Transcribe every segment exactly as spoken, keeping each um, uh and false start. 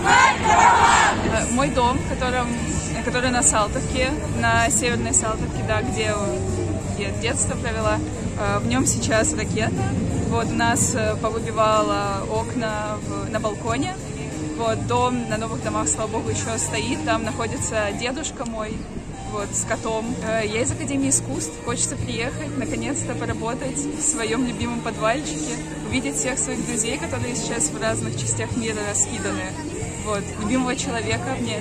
Мой дом, которым, который на Салтовке, на северной Салтовке, да, где я детство провела, в нем сейчас ракета. Вот, у нас повыбивало окна в, на балконе. Вот, дом на новых домах, слава богу, еще стоит. Там находится дедушка мой, вот, с котом. Я из Академии искусств. Хочется приехать, наконец-то поработать в своем любимом подвальчике, увидеть всех своих друзей, которые сейчас в разных частях мира раскиданы. Вот, любимого человека обнять.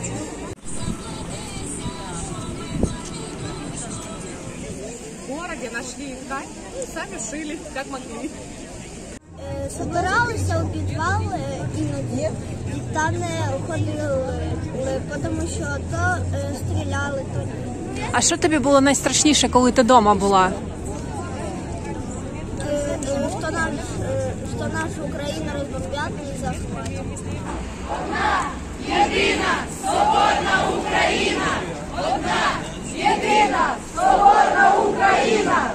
В городе нашли ткань и сами шили, как могли. Собиралися у підвал іноді, і там не ходили, тому що то стріляли, то ні. А що тобі було найстрашніше, коли ти вдома була? Що наш, що нашу Україну розбомбять і захватять. Одна, єдина, свободна Україна! Одна, єдина, свободна Україна!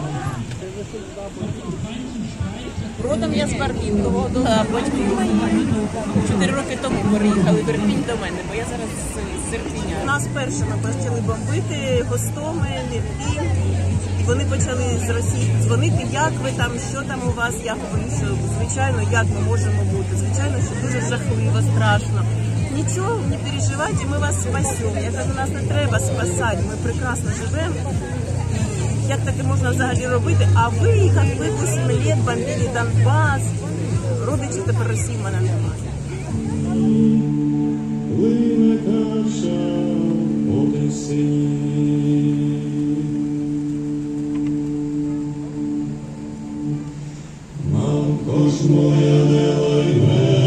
Родом я з Барвінкового, а батьки мої чотири роки тому переїхали в Ірпінь до мене, бо я зараз з Ірпіня. Нас першими почали бомбити, Гостомель, Ірпінь, і вони почали з Росії дзвонити, як ви там, що там у вас, я говорю, що звичайно, як ми можемо бути, звичайно, що дуже жахливо, страшно. Нічого, не переживайте, ми вас спасемо. Я кажу, нас не треба спасати, ми прекрасно живемо. Як таке можна взагалі робити? А ви, як ви вісім років бомбили Донбас, родичів тепер Росії в мене немає. Плине каша по тисині, мамко ж моя, не лайме.